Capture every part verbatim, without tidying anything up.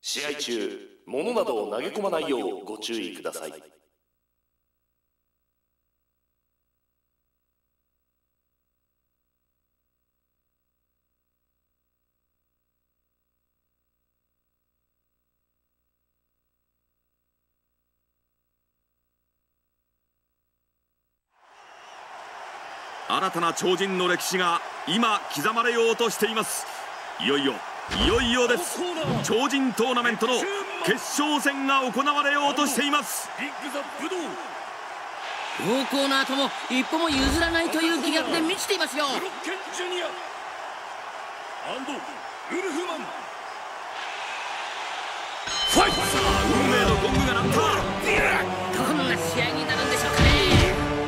試合中、物などを投げ込まないようご注意ください。 新たな超人の歴史が今刻まれようとしています。いよいよいよいよです。超人トーナメントの決勝戦が行われようとしています。 両コーナーとも一歩も譲らないという気迫で満ちていますよ。 ファイト。さあ運命のゴングが鳴った。 どんな試合になるんでしょうかね。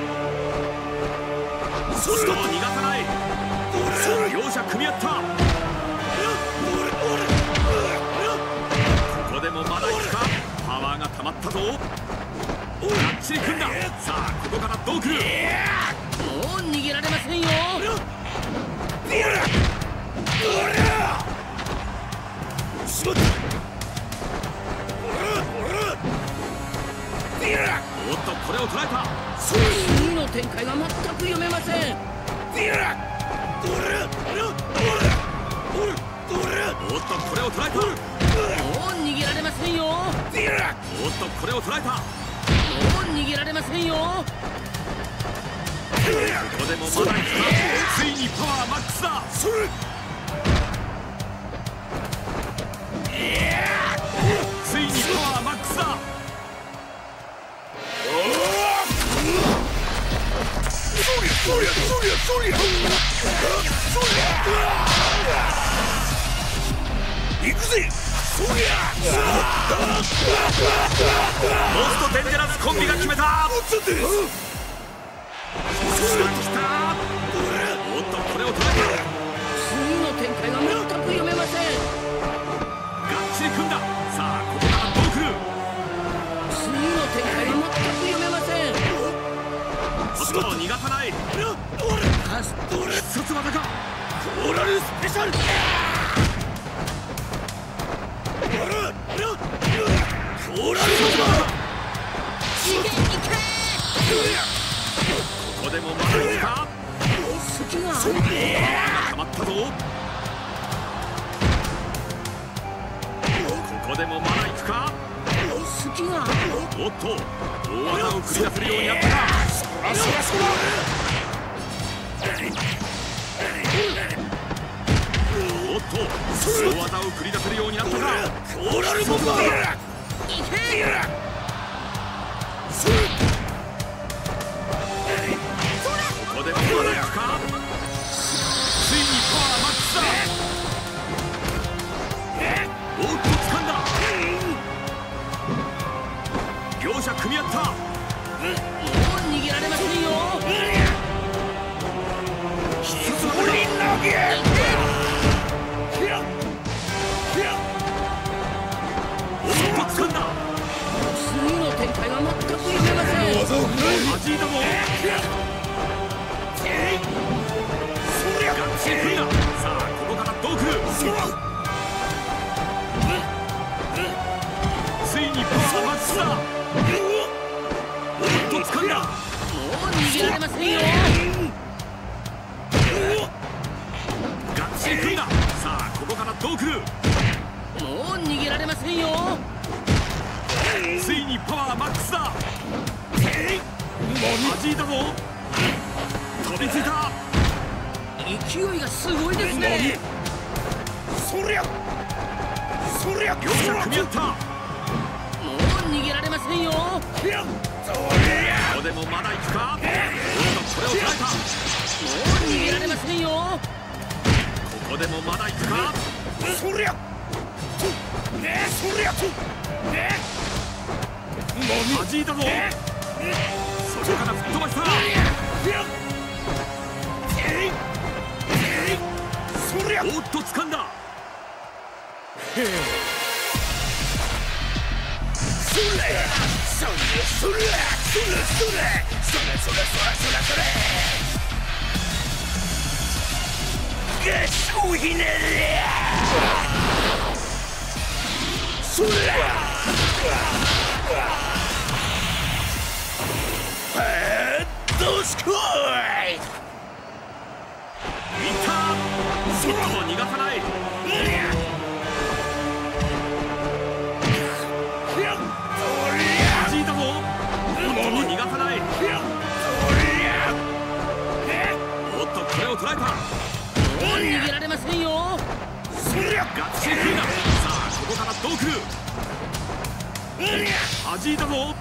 それを逃がさない。両者組み合った。ここでもまだいくか。パワーが溜まったぞ。がっちり組んだ。さあここからどうくる。もう逃げられませんよ。 おっとこれを捉えた。 次の展開が全く読めません。 おっとこれを捉えた。もう逃げられませんよ。 おっとこれを捉えた。もう逃げられませんよ。ここでもまだいくか。ついにパワーマックスだ。ついにパワーマックスだ。行くぜ。モンストデンジャラスコンビが決めた。おっとこれを捉えた。 次の展開が全く読めません。 がっちり組んだ。さあここからどうくる。 次の展開が全く読めません。 おっと逃がさない。必殺技か。コーラルスペシャル。コーラルスペシャル。ここでもまだいくか。 隙が溜まったぞ。ここでもまだいくか。 隙がおっと大技を繰り出せるようになったか。おっと大技を繰り出せるようになったか。コーラルボンバー。ここでもまだいくか。ついにパワーマックスだ。おっと掴んだ。両者組み合った。 もう逃げられませんよ。 必殺技だ。おっと掴んだ。 次の展開が全く読めません。 弾いたぞ。がっちり組んだ。さあここからどうくる。ついにパワーマックスだ。おっと掴んだ。 もう逃げられませんよ。 がっちり組んだ。さあここからどうくる。 もう逃げられませんよ。 ついにパワーマックスだ。弾いたぞ。飛びついた。 勢いがすごいですね。 そりゃそりゃ両者組み合った。 もう逃げられませんよ。ここでもまだいくか。おっとこれを捉えた。 もう逃げられませんよ。 ここでもまだいくか。そりゃそりゃ弾いたぞ。そこから吹っ飛ばした。おっと掴んだ。それそれそれそれそれそれそれそれそれ月光ひねり。 それどうしこい。 いったそっと逃がさない。弾いたぞ。おっと逃がさない。おっとこれを捉えた。 逃げられませんよ。 ガッチリクイナ。さあここからどう来る。弾いたぞ。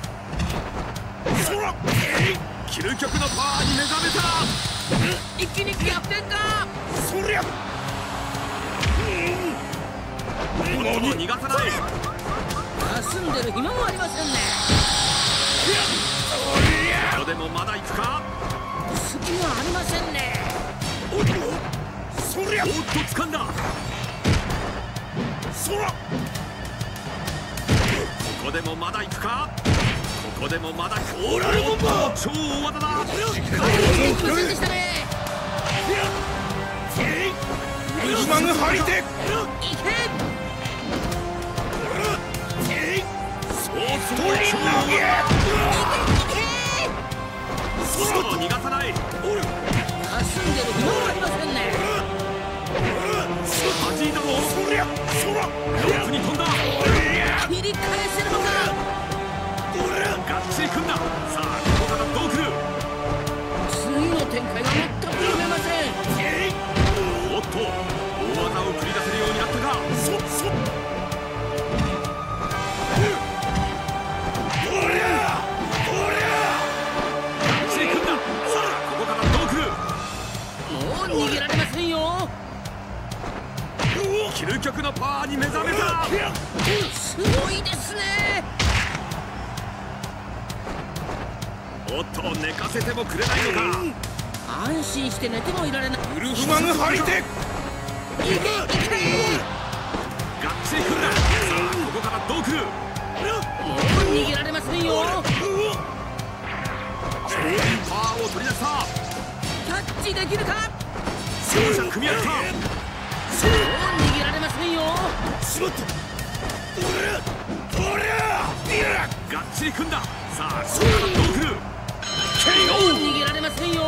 究極のパワーに目覚めた。 一気に逆転か。 そりゃおっと逃がさない。 休んでる暇もありませんね。 ここでもまだ行くか。 隙がありませんね。 そりゃおっと掴んだ。 そらここでもまだ行くか。ここでもまだ行く。 オラルボンバー超大技だ。 全部でしたね。 ウルフマン張り手いけ。 そうそう取り投げそう逃がさない。 休んでる暇もありませんね。 弾いたぞ。 そりゃそらロープに飛んだ。 切り返せるのか。 がっちり組んだ。さあここからどう来る。 次の展開が全く読めません。 おっと大技を繰り出せるようになったか。 そそおりゃおりゃがっちり組んだ。さあここからどう来る。 もう逃げられませんよ。 究極のパワーに目覚めた。 すごいですね。 おっと寝かせてもくれないのか。 安心して寝てもいられない。 ウルフマン張り手いけいけ。 がっちり組んだ。さあここからどう来る。 もう逃げられませんよ。 超人パワーを取り出した。 キャッチできるか。 両者組み合った。 もう逃げられませんよ。 しまったおりゃおりゃがっちり組んだ。さあここからどう来る。 もう逃げられませんよ。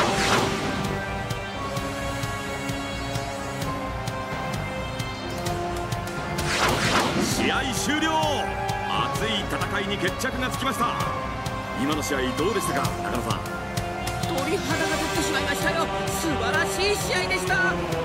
試合終了。熱い戦いに決着がつきました。今の試合どうでしたか中野さん。 鳥肌が立ってしまいましたよ。素晴らしい試合でした。